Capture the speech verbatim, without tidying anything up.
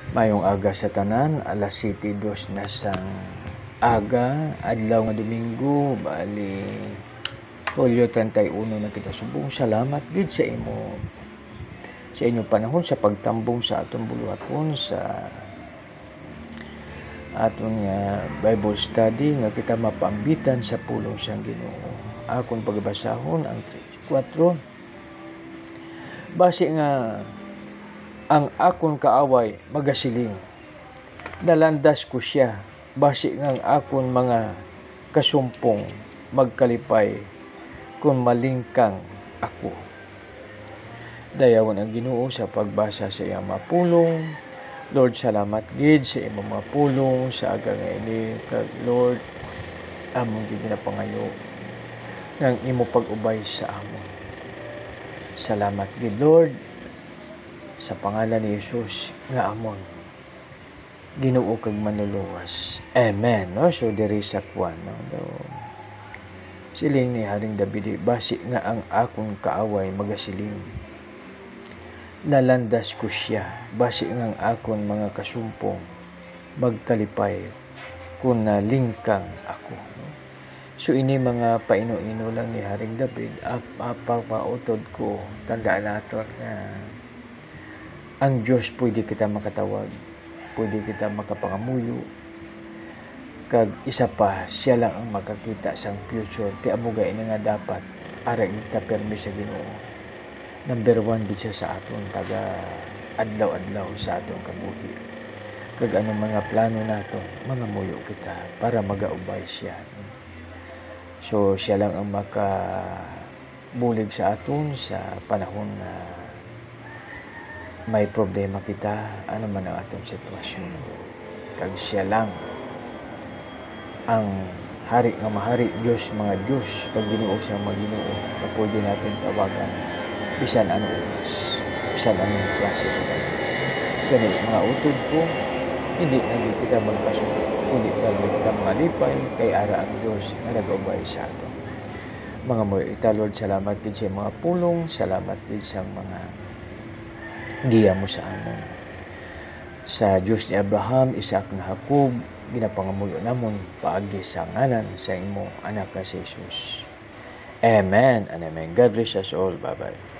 Mayong aga sa tanan, alas siyete dos na sang aga, adlaw nga Domingo, bali Hulyo treinta y uno na kita subong. Salamat gid sa imo sa inyong panahon sa pagtambong sa aton buluhaton sa aton nga Bible study nga kita mapaambitan sa pulong sang Ginoo. Akon pagbasahon ang thirty-four. Base nga ang akon kaaway magasiling, nalandas ko siya, base nga ang akon mga kasumpong magkalipay kung malingkang ako. Dayawan ang Ginoo sa pagbasa sa iyang mga pulong. Lord, salamat gid sa imong mga pulong sa aga nga ini. Kag Lord, among gid ginapangayo ng imo pag-ubay sa amon. Salamat gid Lord sa pangalan ni Jesus nga amon Ginoo kag manluluwas. Amen. No? So diri sa kwan, no? Do, siling ni Haring David, basi nga ang akong kaaway magasiling, nalandas ko siya, basi nga ang akon mga kasumpong magkalipay kung nalingkang ako. No? So ini mga paino-ino lang ni Haring David, apapautod ko, tandaan natin na ang Diyos pwede kita makatawag, pwede kita makapangamuyo, kag isa pa, siya lang ang makakita sang future. Ti amo gay nga dapat ara kita permi sa Ginoo. Number one gid siya sa aton taga adlaw-adlaw sa aton kabuhi. Kag anong mga plano naton, mga muyo kita para magaubay siya. So siya lang ang makabulig sa aton sa panahon na may problema kita, ano man ang atong sitwasyon. Kag siya lang ang hari nga mahari, Diyos mga Diyos, kag Ginoo sa mga Ginoo na pwede natin tawagan bisan anong oras, bisan anong klase ka. Kani mga utod ko, hindi na kita magkasundo, kundi na kita malipay kay ara ang Diyos na nag-ubay sa aton. Mga mo ita, Lord, salamat din sa mga pulong, salamat din sa mga giya mo sa amon. Sa Diyos ni Abraham, Isaac na Jacob, ginapangamuyo namon paagi sa ngalan sa imo anak ka si Jesus. Amen and amen. God bless us all. Bye-bye.